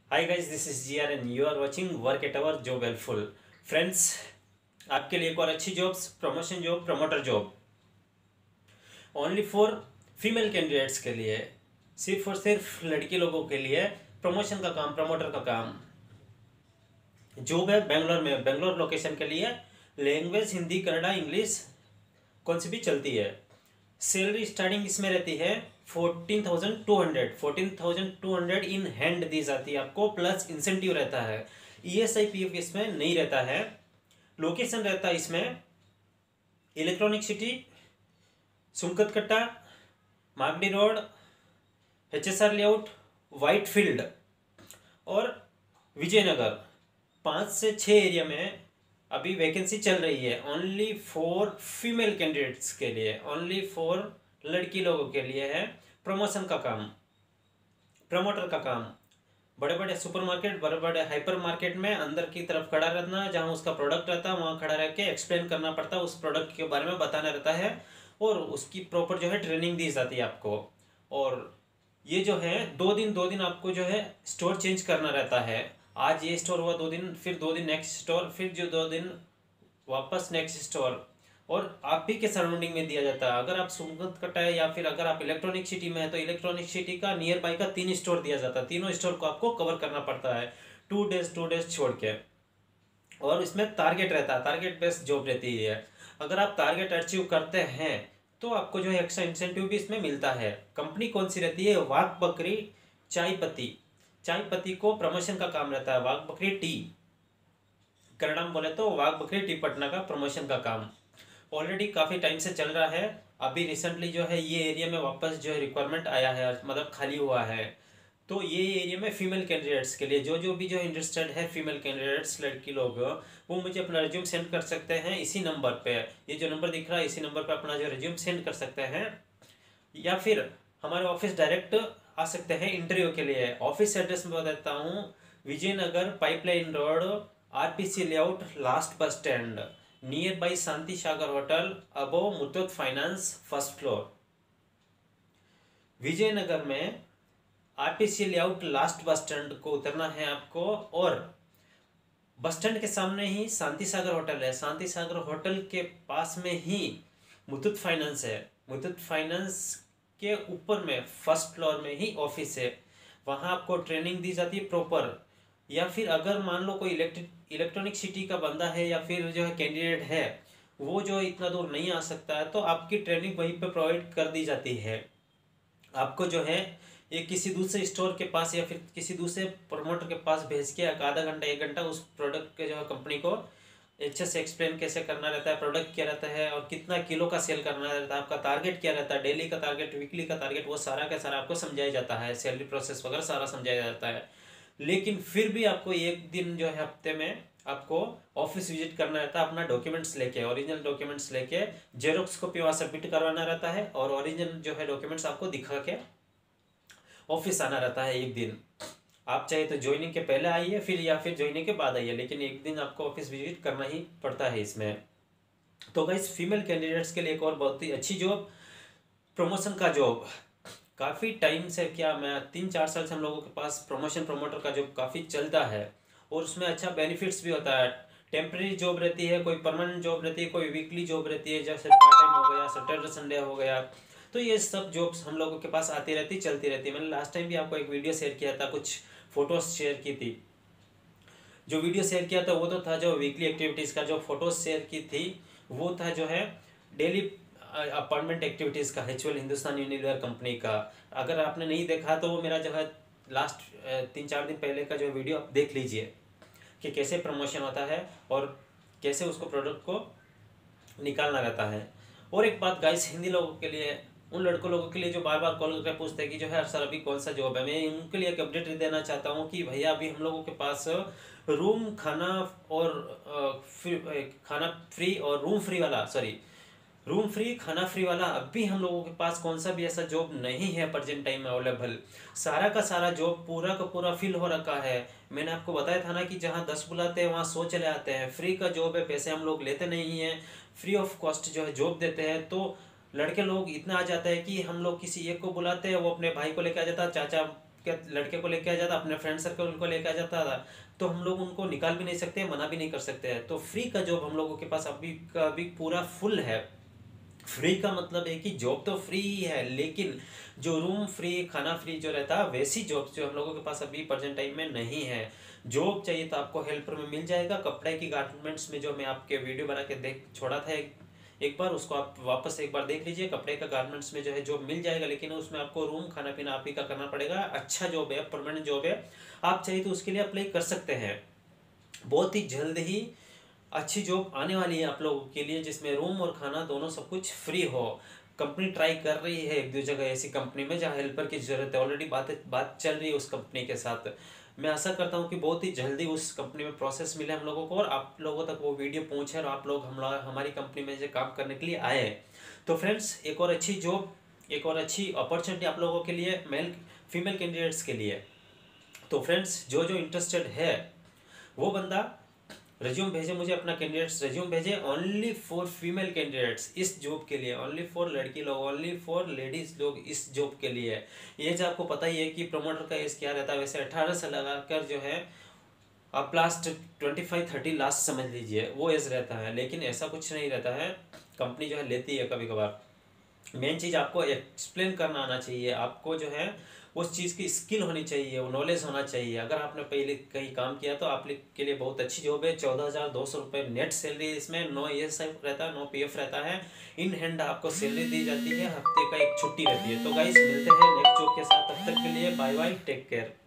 Hi guys, this is G R and you are watching work at our job helpful. Friends, आपके लिए एक और अच्छी jobs, promotion job, promoter job only for female candidates के लिए, सिर्फ और सिर्फ लड़की लोगों के लिए प्रमोशन का काम, प्रमोटर का काम। जॉब है बेंगलोर में, बेंगलोर लोकेशन के लिए। लैंग्वेज हिंदी, कन्नड़ा, इंग्लिश कौन सी भी चलती है। सैलरी स्टार्टिंग इसमें रहती है 14,200 इन हैंड दी जाती है आपको, प्लस इंसेंटिव रहता है। ईएसआई पीएफ इसमें नहीं रहता है। लोकेशन रहता है इसमें electronic city, Sunkadakatte, Magadi road, HSR layout, Whitefield और विजयनगर। 5 से 6 एरिया में अभी वैकेंसी चल रही है। ओनली फॉर फीमेल कैंडिडेट्स के लिए, ओनली फॉर लड़की लोगों के लिए है प्रमोशन का काम, प्रमोटर का काम। बड़े बड़े सुपरमार्केट, बड़े बड़े हाइपर मार्केट में अंदर की तरफ खड़ा रहना, जहां उसका प्रोडक्ट रहता है वहां खड़ा रह के एक्सप्लेन करना पड़ता है, उस प्रोडक्ट के बारे में बताना रहता है और उसकी प्रॉपर जो है ट्रेनिंग दी जाती है आपको। और ये जो है 2 दिन आपको जो है स्टोर चेंज करना रहता है। आज ये स्टोर हुआ 2 दिन, फिर 2 दिन नेक्स्ट स्टोर, फिर जो 2 दिन वापस नेक्स्ट स्टोर। और आप ही के सराउंडिंग में दिया जाता है। अगर आप सुगंध कटा है या फिर अगर आप इलेक्ट्रॉनिक सिटी में है तो इलेक्ट्रॉनिक सिटी का नियर बाई का 3 स्टोर दिया जाता है। तीनों स्टोर को आपको कवर करना पड़ता है 2 डेज छोड़ के। और इसमें टारगेट रहता है, टारगेट बेस्ड जॉब रहती है। अगर आप टारगेट अचीव करते हैं तो आपको जो है एक्स्ट्रा इंसेंटिव भी इसमें मिलता है। कंपनी कौन सी रहती है? वाघ बकरी चाय पत्ती। चाय पत्ती को प्रमोशन का काम रहता है। वाघ बकरी टी, कन्नड़ा में बोले तो वाघ बकरी टी पटना का प्रमोशन का काम ऑलरेडी काफ़ी टाइम से चल रहा है। अभी रिसेंटली जो है ये एरिया में वापस जो है रिक्वायरमेंट आया है, मतलब खाली हुआ है। तो ये एरिया में फीमेल कैंडिडेट्स के लिए जो जो भी जो इंटरेस्टेड है, फीमेल कैंडिडेट्स लड़की लोग, वो मुझे अपना रिज्यूम सेंड कर सकते हैं इसी नंबर पे। ये जो नंबर दिख रहा है इसी नंबर पे अपना जो रिज्यूम सेंड कर सकते हैं, या फिर हमारे ऑफिस डायरेक्ट आ सकते हैं इंटरव्यू के लिए। ऑफिस एड्रेस में बता देता हूँ, Vijayanagar, pipeline road, RPC layout, last bus stand, near by Shanti Sagar hotel, above Muthoot finance, first floor. Vijayanagar में RPC layout, last bus stand को उतरना है आपको। और बस स्टैंड के सामने ही शांति सागर होटल है। शांति सागर होटल के पास में ही मुथूट फाइनेंस है। मुथूट फाइनेंस के ऊपर में फर्स्ट फ्लोर में ही ऑफिस है। वहाँ आपको ट्रेनिंग दी जाती है प्रॉपर। या फिर अगर मान लो कोई इलेक्ट्रॉनिक सिटी का बंदा है या फिर जो है कैंडिडेट है, वो जो इतना दूर नहीं आ सकता है, तो आपकी ट्रेनिंग वहीं पे प्रोवाइड कर दी जाती है। आपको जो है ये किसी दूसरे स्टोर के पास या फिर किसी दूसरे प्रमोटर के पास भेज के आधा घंटा 1 घंटा उस प्रोडक्ट के जो है कंपनी को अच्छे से एक्सप्लेन कैसे करना रहता है, प्रोडक्ट क्या रहता है और कितना किलो का सेल करना रहता है, आपका टारगेट क्या रहता है, डेली का टारगेट, वीकली का टारगेट, वो सारा का सारा आपको समझाया जाता है। सैलरी प्रोसेस वगैरह सारा समझाया जाता है। लेकिन फिर भी आपको एक दिन जो है हफ्ते में आपको ऑफिस विजिट करना रहता है, अपना डॉक्यूमेंट्स लेके, ओरिजिनल डॉक्यूमेंट्स लेके, जेरोक्स कॉपी वहाँ सबमिट करवाना रहता है और ओरिजिनल जो है डॉक्यूमेंट्स आपको दिखा के ऑफिस आना रहता है एक दिन। आप चाहे तो ज्वाइनिंग के पहले आइए, फिर या फिर ज्वाइनिंग के बाद आइए, लेकिन एक दिन आपको ऑफिस विजिट करना ही पड़ता है इसमें। तो गाइस, फीमेल कैंडिडेट्स के लिए एक और बहुत ही अच्छी जॉब, प्रमोशन का जॉब। काफ़ी टाइम से, क्या मैं 3-4 साल से हम लोगों के पास प्रमोशन प्रमोटर का जॉब काफ़ी चलता है और उसमें अच्छा बेनिफिट्स भी होता है। टेम्प्रेरी जॉब रहती है, कोई परमानेंट जॉब रहती है, कोई वीकली जॉब रहती है, जैसे पार्ट टाइम हो गया, सैटरडे संडे हो गया। तो ये सब जॉब्स हम लोगों के पास आती रहती, चलती रहती है। मैंने लास्ट टाइम भी आपको एक वीडियो शेयर किया था, कुछ फोटोज शेयर की थी। जो वीडियो शेयर किया था वो तो था जो वीकली एक्टिविटीज़ का, जो फोटोज शेयर की थी वो था जो है डेली अपॉइंटमेंट एक्टिविटीज़ का, एचयूएल हिंदुस्तान यूनिलीवर कंपनी का। अगर आपने नहीं देखा तो वो मेरा जो है लास्ट 3-4 दिन पहले का जो वीडियो आप देख लीजिए कि कैसे प्रमोशन होता है और कैसे उसको प्रोडक्ट को निकालना रहता है। और एक बात गाइस, हिंदी लोगों के लिए, उन लड़कों लोगों के लिए जो बार बार कॉल करके पूछते हैं कि जो है सर अभी कौन सा जॉब है, मैं उनके लिए एक अपडेट देना चाहता हूँ कि भैया अभी हम लोगों के पास रूम, खाना और खाना फ्री और रूम फ्री वाला, सॉरी, रूम फ्री खाना फ्री वाला अभी हम लोगों के पास कौन सा भी ऐसा जॉब नहीं है प्रेजेंट टाइम में अवेलेबल। सारा का सारा जॉब पूरा का पूरा फिल हो रखा है। मैंने आपको बताया था ना कि जहाँ 10 बुलाते हैं वहाँ 100 चले आते हैं। फ्री का जॉब है, पैसे हम लोग लेते नहीं हैं, फ्री ऑफ कॉस्ट जो है जॉब देते हैं। तो लड़के लोग इतना आ जाता है कि हम लोग किसी एक को बुलाते हैं, वो अपने भाई को लेकर आ जाता है, चाचा लड़के को लेके आ जाता, अपने फ्रेंड सर्कल उनको लेके आ जाता था, तो हम लोग उनको निकाल भी नहीं सकते, मना भी नहीं कर सकते हैं। तो फ्री का जॉब हम लोगों के पास अभी का अभी पूरा फुल है। फ्री का मतलब है कि जॉब तो फ्री ही है, लेकिन जो रूम फ्री, खाना फ्री जो रहता है, वैसी जॉब जो हम लोगों के पास अभी प्रेजेंट टाइम में नहीं है। जॉब चाहिए तो आपको हेल्पर में मिल जाएगा। कपड़े की गारमेंट्स में जो मैं आपके वीडियो बना के देख छोड़ा था एक बार, उसको आप वापस एक बार देख लीजिए। कपड़े का गारमेंट्स में जो है जॉब मिल जाएगा, लेकिन उसमें आपको रूम, खाना पीना आप ही का करना पड़ेगा। अच्छा जॉब है, परमानेंट जॉब है। आप चाहिए तो उसके लिए अप्लाई कर सकते हैं। बहुत ही जल्द ही अच्छी जॉब आने वाली है आप लोगों के लिए, जिसमें रूम और खाना दोनों सब कुछ फ्री हो। कंपनी ट्राई कर रही है एक दो जगह ऐसी कंपनी में जहाँ हेल्पर की जरूरत है, ऑलरेडी बात चल रही है उस कंपनी के साथ। मैं आशा करता हूँ कि बहुत ही जल्दी उस कंपनी में प्रोसेस मिले हम लोगों को और आप लोगों तक वो वीडियो पहुँचे और आप लोग हमारी कंपनी में जो काम करने के लिए आए। तो फ्रेंड्स, एक और अच्छी जॉब, एक और अच्छी अपॉर्चुनिटी आप लोगों के लिए, मेल फीमेल कैंडिडेट्स के लिए। तो फ्रेंड्स, जो जो इंटरेस्टेड है वो बंदा रिज्यूम भेजे मुझे, अपना कैंडिडेट्स रिज्यूम भेजे। ओनली फॉर फीमेल कैंडिडेट्स इस जॉब के लिए, ओनली फॉर लड़की लोग, ओनली फॉर लेडीज लोग इस जॉब के लिए। एज आपको पता ही है कि प्रमोटर का एज क्या रहता है, वैसे 18 से लगाकर जो है आप लास्ट 25-30 लास्ट समझ लीजिए, वो एज रहता है। लेकिन ऐसा कुछ नहीं रहता है, कंपनी जो है लेती है कभी कभार। मेन चीज़ आपको एक्सप्लेन करना आना चाहिए, आपको जो है उस चीज़ की स्किल होनी चाहिए, वो नॉलेज होना चाहिए। अगर आपने पहले कहीं काम किया तो आप के लिए बहुत अच्छी जॉब है। 14,200 रुपये नेट सैलरी, इसमें नो ESI रहता है, नो PF रहता है। इन हैंड आपको सैलरी दी जाती है, हफ्ते का एक छुट्टी रहती है। तो गाइस, मिलते हैं नेक्स्ट जॉब के साथ, तब तक के लिए बाय बाय, टेक केयर।